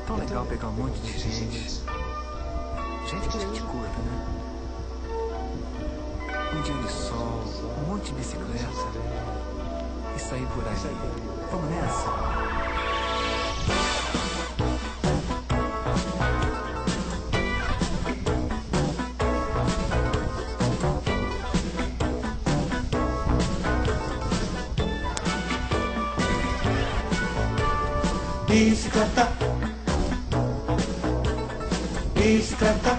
tão legal pegar um monte de gente. Gente que a gente curta, né? Um dia de sol, um monte de bicicleta e sair por aí. Vamos nessa? Bicicleta, bicicleta,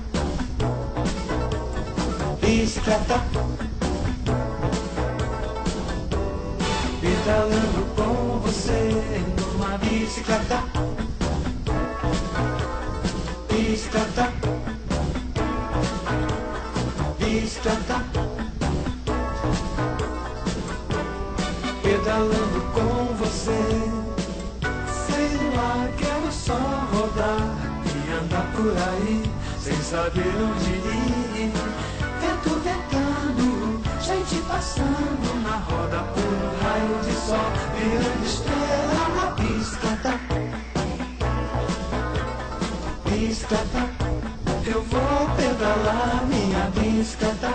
bicicleta, pedalando com você numa bicicleta, bicicleta, bicicleta, pedalando com você. Sei lá, quero só rodar e andar por aí, sem saber onde ir. Vento ventando, gente passando na roda por um raio de sol, virando estrela na bicicleta. Bicicleta, eu vou pedalar minha bicicleta.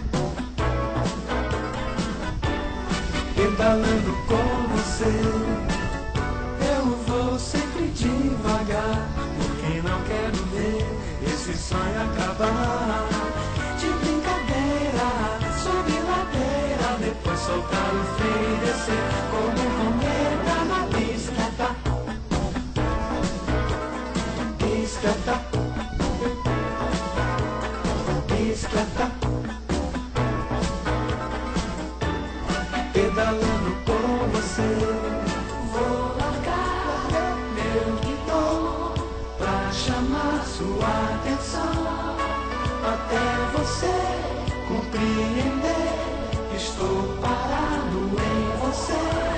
Pedalando com você. Eu vou sempre devagar, porque não quero ver esse sonho acabar. De brincadeira, subir ladeira, depois soltar o freio e descer como um cometa na bicicleta. Bicicleta, bicicleta, pedalando com você. Vou largar meu guidão pra chamar sua atenção, até você compreender. Estou parado em você.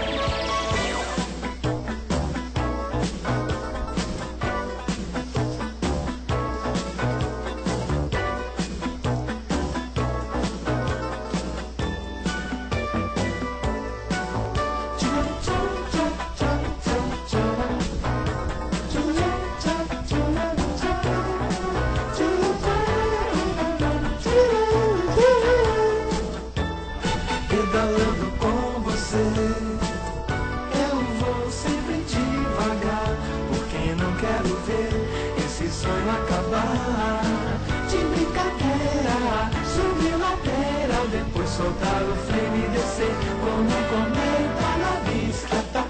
Pedalando com você, eu vou sempre devagar, porque não quero ver esse sonho acabar. De brincadeira, subir ladeira, depois soltar o freio e descer como um cometa na bicicleta.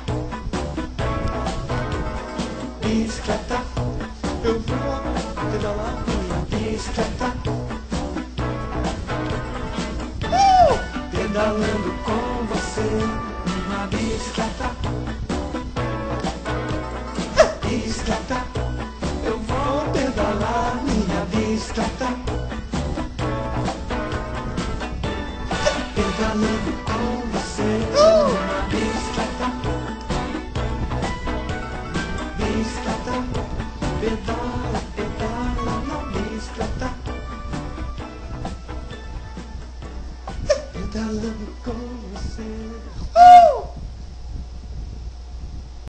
Bicicleta, eu vou pedalar minha bicicleta. Pedalando com você numa bicicleta. Bicicleta, eu vou pedalar minha bicicleta. Pedalando com você numa bicicleta. Bicicleta, pedalando.